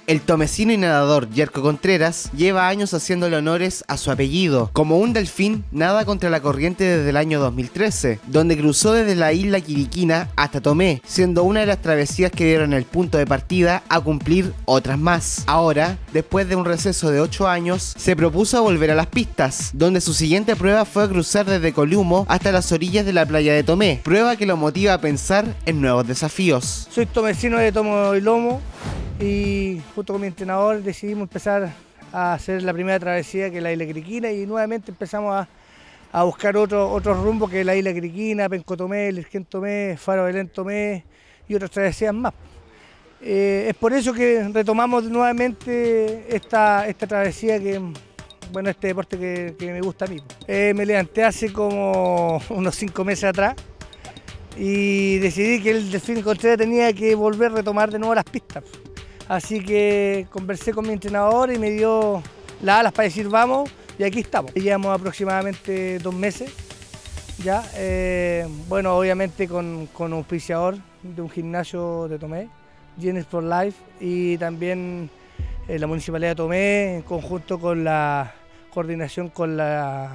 El tomecino y nadador Yerko Contreras lleva años haciéndole honores a su apellido. Como un delfín, nada contra la corriente desde el año 2013, donde cruzó desde la isla Quiriquina hasta Tomé, siendo una de las travesías que dieron el punto de partida a cumplir otras más. Ahora, después de un receso de 8 años, se propuso volver a las pistas, donde su siguiente prueba fue cruzar desde Columo hasta las orillas de la playa de Tomé, prueba que lo motiva a pensar en nuevos desafíos. Soy tomecino de Tomo y Lomo y junto con mi entrenador decidimos empezar a hacer la primera travesía, que es la isla Quiriquina, y nuevamente empezamos a buscar otro rumbo, que es la isla Quiriquina, Penco Tomé, Lirquén Tomé, Faro Belén Tomé y otras travesías más. Es por eso que retomamos nuevamente esta travesía, bueno, este deporte que me gusta a mí. Me levanté hace como unos 5 meses atrás y decidí que el Delfín Contreras tenía que volver a retomar de nuevo las pistas. Así que conversé con mi entrenador y me dio las alas para decir vamos, y aquí estamos. Llevamos aproximadamente 2 meses ya, bueno, obviamente con un auspiciador de un gimnasio de Tomé, Gene for Life, y también la Municipalidad de Tomé, en conjunto con la coordinación con la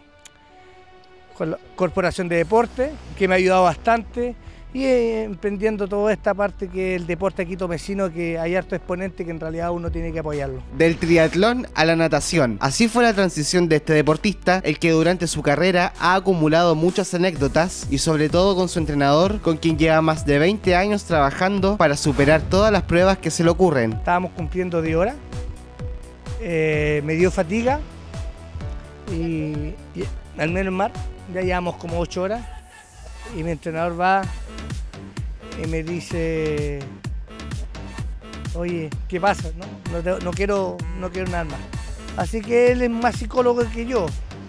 Corporación de Deporte, que me ha ayudado bastante, y emprendiendo toda esta parte que es el deporte aquí tomecino, que hay harto exponente que en realidad uno tiene que apoyarlo. Del triatlón a la natación, así fue la transición de este deportista, el que durante su carrera ha acumulado muchas anécdotas y sobre todo con su entrenador, con quien lleva más de 20 años trabajando para superar todas las pruebas que se le ocurren. Estábamos cumpliendo 10 horas, me dio fatiga y al menos en mar, ya llevamos como 8 horas y mi entrenador va y me dice, oye, ¿qué pasa? No quiero nada más. Así que él es más psicólogo que yo.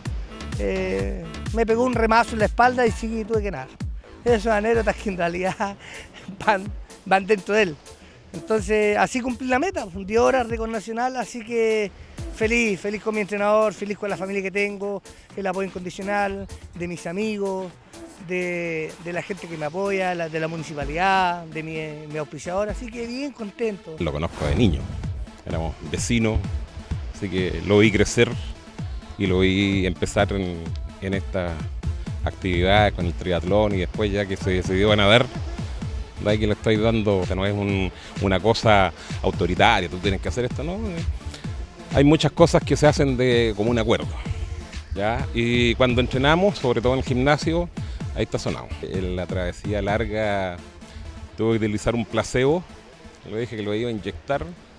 Me pegó un remazo en la espalda y sí, tuve que nadar. Esas son anécdotas que en realidad van dentro de él. Entonces, así cumplí la meta, 10 horas récord nacional, así que feliz con mi entrenador, feliz con la familia que tengo, el apoyo incondicional de mis amigos, de la gente que me apoya, de la municipalidad, de mi auspiciador, así que bien contento. Lo conozco de niño, éramos vecinos, así que lo vi crecer y lo vi empezar en esta actividad con el triatlón, y después ya que se decidió a nadar, de ahí que le estoy dando, o sea, no es una cosa autoritaria, tú tienes que hacer esto, no. Hay muchas cosas que se hacen de común acuerdo, ¿ya? Y cuando entrenamos, sobre todo en el gimnasio, ahí está sonado. En la travesía larga tuve que utilizar un placebo, le dije que lo iba a inyectar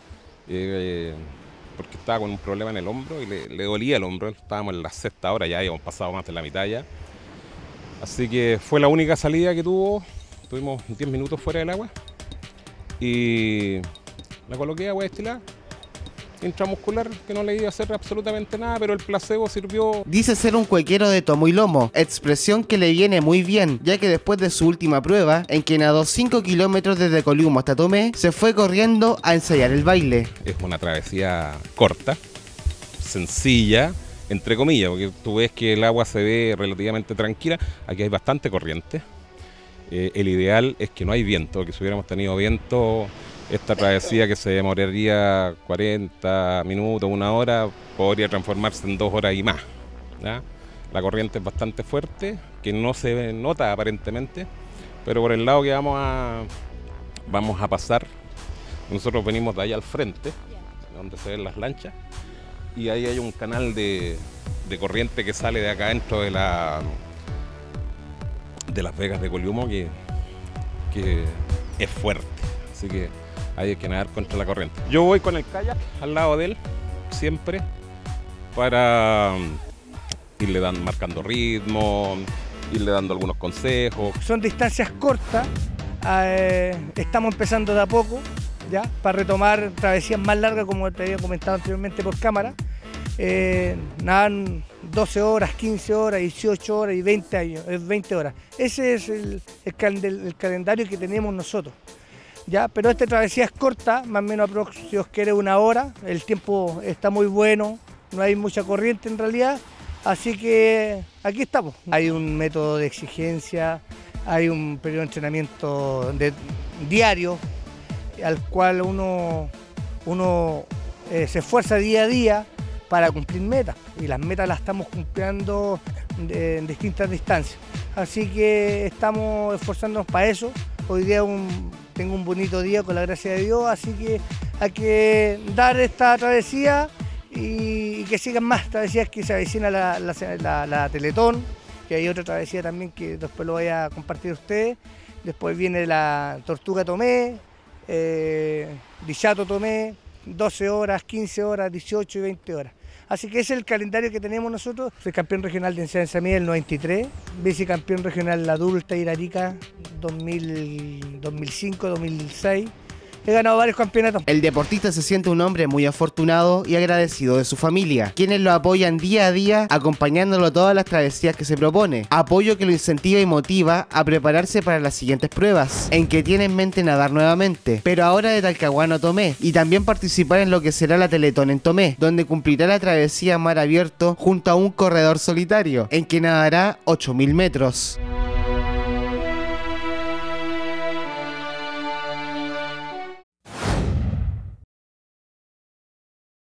porque estaba con un problema en el hombro y le dolía el hombro. Estábamos en la 6ª hora, ya habíamos pasado más de la mitad ya. Así que fue la única salida que tuvimos 10 minutos fuera del agua y la coloqué agua destilada intramuscular, que no le iba a hacer absolutamente nada, pero el placebo sirvió. Dice ser un cuequero de tomo y lomo, expresión que le viene muy bien, ya que después de su última prueba, en que nadó 5 kilómetros desde Columo hasta Tomé, se fue corriendo a ensayar el baile. Es una travesía corta, sencilla, entre comillas, porque tú ves que el agua se ve relativamente tranquila, aquí hay bastante corriente. El ideal es que no hay viento, que si hubiéramos tenido viento, esta travesía que se demoraría 40 minutos, 1 hora, podría transformarse en 2 horas y más, ¿ya? La corriente es bastante fuerte, que no se nota aparentemente, pero por el lado que vamos a pasar, nosotros venimos de allá al frente, donde se ven las lanchas, y ahí hay un canal de corriente que sale de acá dentro de Las Vegas de Columo, que es fuerte, así que hay que nadar contra la corriente. Yo voy con el kayak al lado de él, siempre, para irle marcando ritmo, irle dando algunos consejos. Son distancias cortas, estamos empezando de a poco, ¿ya? Para retomar travesías más largas, como te había comentado anteriormente por cámara. Nadan 12 horas, 15 horas, 18 horas y 20 horas. Ese es el calendario que tenemos nosotros, ¿ya? Pero esta travesía es corta, más o menos si os quiere 1 hora, el tiempo está muy bueno, no hay mucha corriente en realidad, así que aquí estamos. Hay un método de exigencia, hay un periodo de entrenamiento diario, al cual uno uno se esfuerza día a día para cumplir metas, y las metas las estamos cumpliendo en distintas distancias. Así que estamos esforzándonos para eso. Hoy día tengo un bonito día con la gracia de Dios, así que hay que dar esta travesía y que sigan más travesías, que se avecina la Teletón, que hay otra travesía también que después lo voy a compartir a ustedes. Después viene la Tortuga Tomé, Dichato Tomé, 12 horas, 15 horas, 18 y 20 horas. Así que ese es el calendario que tenemos nosotros. Soy campeón regional de enseñanza media del 93, vicecampeón regional adulta Irarica 2005, 2006. He ganado varios campeonatos. El deportista se siente un hombre muy afortunado y agradecido de su familia, quienes lo apoyan día a día, acompañándolo a todas las travesías que se propone. Apoyo que lo incentiva y motiva a prepararse para las siguientes pruebas, en que tiene en mente nadar nuevamente, pero ahora de Talcahuano a Tomé, y también participar en lo que será la Teletón en Tomé, donde cumplirá la travesía mar abierto junto a un corredor solitario, en que nadará 8.000 metros.